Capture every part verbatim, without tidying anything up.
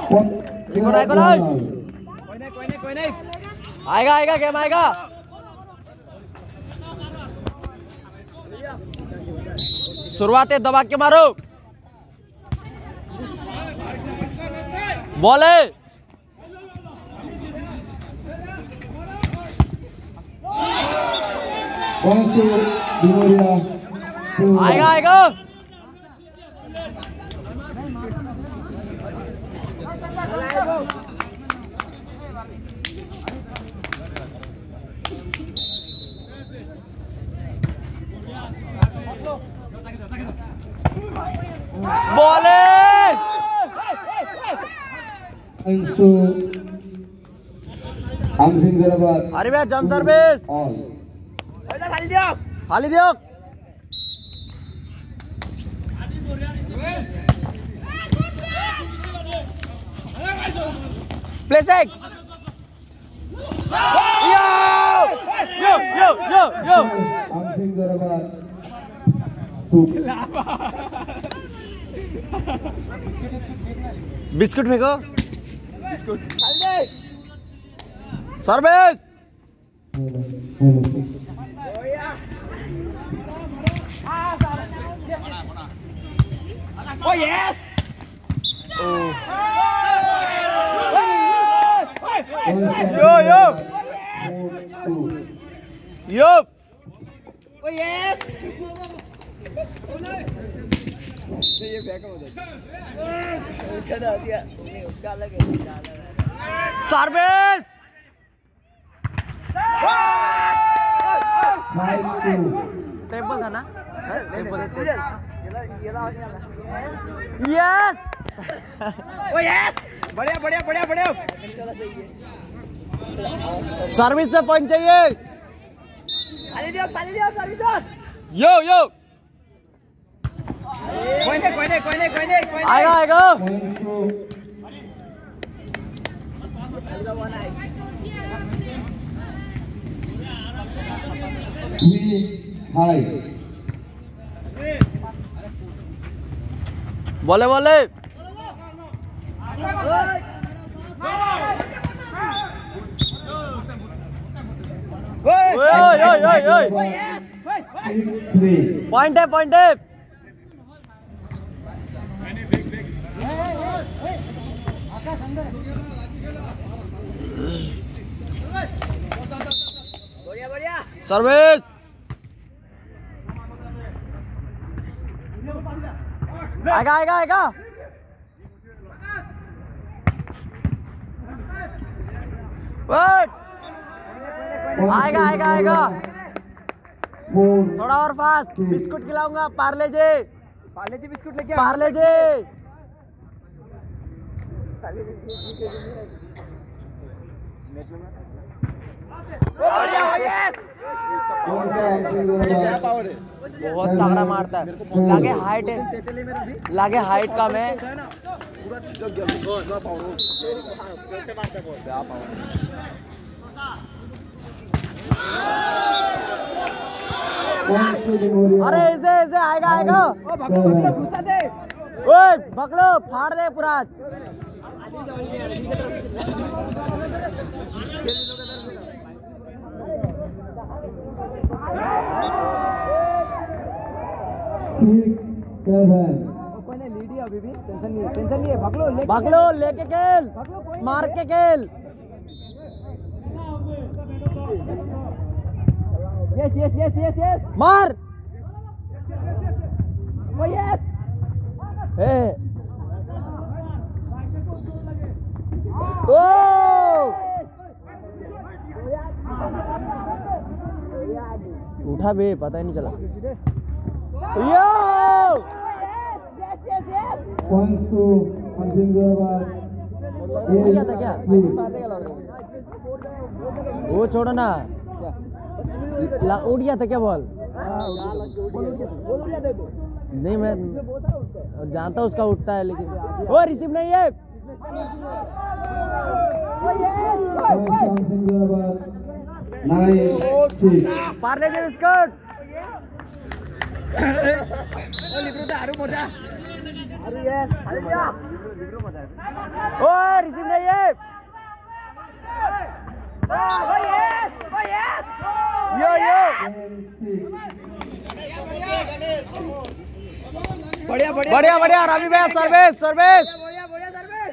देखो ना, देखो ना। कोई नहीं, कोई नहीं, कोई नहीं। आएगा, आएगा, गेम आएगा। शुरुआत है, दबा के मारो। बॉल है। आएगा, आएगा। बॉल है। अरे भैया जंप सर्विस। खाली दियो, खाली दियो। प्ले सेक। यो यो यो यो यो। बिस्कुट फेंको। Biscuit. Service. Oh yes! Oh. Yo yo. Yo. Oh yes! ये फेंका उधर। उसका दिया, उसका लगे। सर्विस। टेबल था ना? टेबल। यस। Oh yes. बढ़िया बढ़िया बढ़िया बढ़िया। सर्विस पे पॉइंट चाहिए। खाली दियो, खाली दियो सर्विस। यो यो। कोई नहीं, कोई नहीं, कोई नहीं, कोई नहीं, कोई नहीं। आएगा, आएगा। हाय। बोले बोले। पॉइंट है, पॉइंट है। बढ़िया बढ़िया। सर्विस। आएगा, आएगा, आएगा। आएगा, आएगा, आएगा। थोड़ा और फास्ट। बिस्कुट खिलाऊंगा। Parle G, Parle G biscuit लेके। पार्ले जी। बहुत तगड़ा मारता है। लागे हाइट है, लागे हाइट कम है। अरे ऐसे ऐसे आएगा, आएगा। ओए पकड़ो, फाड़ दे पूरा। कोई नहीं, लीड है अभी भी। टेंशन नहीं है, टेंशन नहीं है। भाग लो, भाग लो, लेके खेल, मार के खेल। Yes yes yes yes yes. मार। Oh yes. ए ओ उठा बे, पता ही नहीं चला। यो क्या था क्या? वो छोड़ो ना, उड़ गया था क्या बॉल? नहीं मैं जानता उसका उठता है, लेकिन वो रिसीव नहीं है। Parle G biscuit. ओए रिसीव नहीं है। यो यो बढ़िया बढ़िया बढ़िया बढ़िया रामी भैया सर्विस सर्विस बढ़िया बढ़िया सर्विस।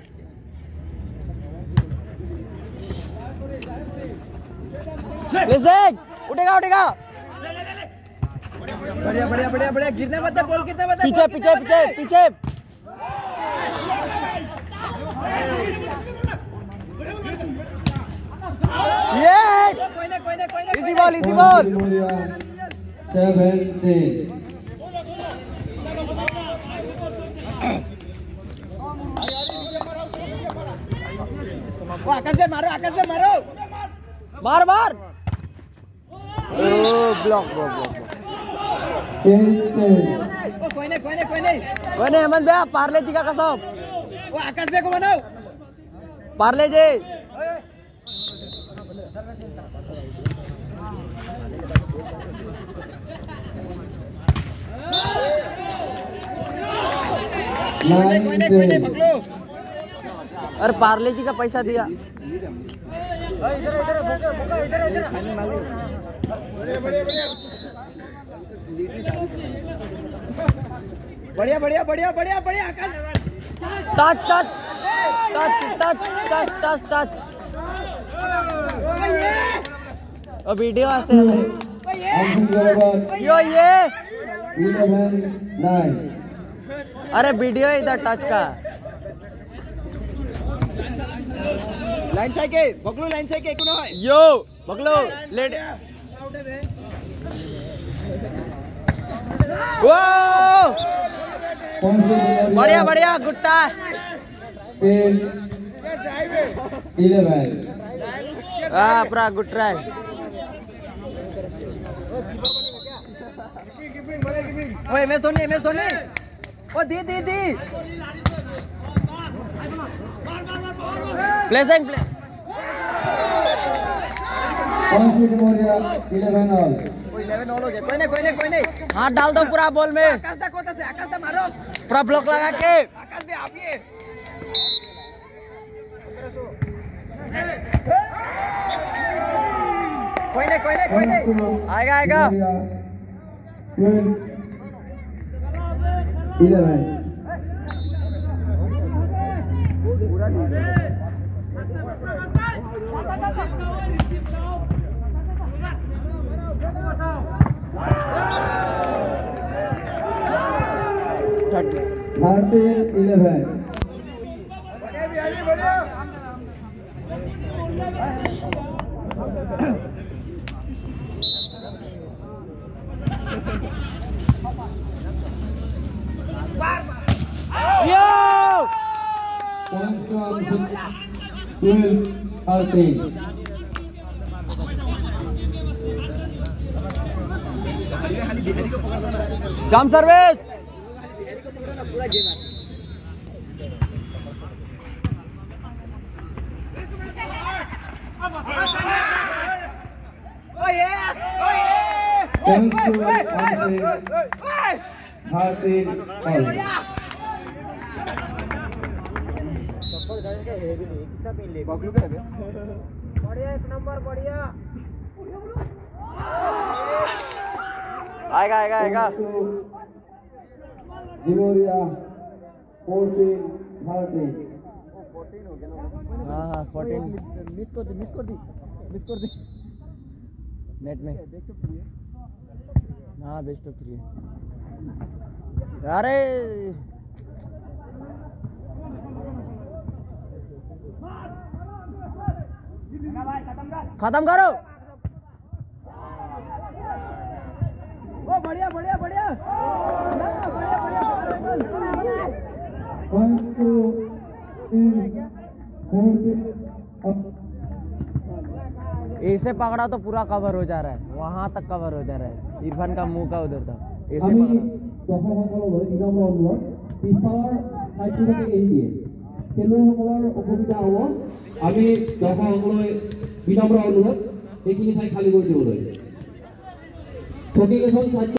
उठेगा उठेगा बढ़िया बढ़िया बढ़िया बढ़िया गिरने मत बॉल कितने मत पीछे पीछे पीछे पीछे ये कोई ना कोई ना कोई ना easy ball easy ball seventeen वो आकाश पे मारो आकाश पे मारो मार मार ओ ब्लॉक ब्लॉक ब्लॉक कोई नहीं कोई नहीं कोई नहीं कोई नहीं हेमंत भैया पार्ले जी का कसम वो आकाश भैया को बनाओ पार्ले जी कोई नहीं कोई नहीं कोई नहीं पकड़ो। अरे पार्ले जी का पैसा दिया इधर इधर इधर इधर बढ़िया बढ़िया बढ़िया बढ़िया बढ़िया touch touch touch touch touch touch touch video ऐसे यो ये इलेवन नाइन अरे वीडियो इधर टच का लाइन से के बगलो लाइन से के कोनो है यो बगलो लेट वो बढ़िया बढ़िया गुट्टा इलेवन हां पूरा गुड ट्राई ओए मैं धोनी मैं धोनी ओ दी दी दी placing play eleven all eleven all हो गया कोई नहीं कोई नहीं कोई नहीं हाथ डाल दो पूरा बॉल में आकाश दा कोता से आकाश दा मारो पूरा ब्लॉक लगा के आकाश भी आप ये कोई नहीं कोई नहीं कोई नहीं आएगा आएगा इलेवन थर्टीन इलेवन यो जंप सर्विस बढ़िया एक नंबर बढ़िया आएगा आएगा आएगा हाँ हाँ फोर्टीन मिस कर दी मिस कर दी मिस कर दी नेट में हाँ बेस्ट ऑफ थ्री अरे खत्म करो ओ बढ़िया बढ़िया बढ़िया ऐसे पकड़ा तो पूरा कवर हो जा रहा है वहां तक कवर हो जा रहा है इरफान का मुंह का उधर था ऐसे আমি দৰ্শকসকললৈ বিনম্ৰ অনুৰোধ এইখিনি ঠাই খালী কৰি দিবলৈ।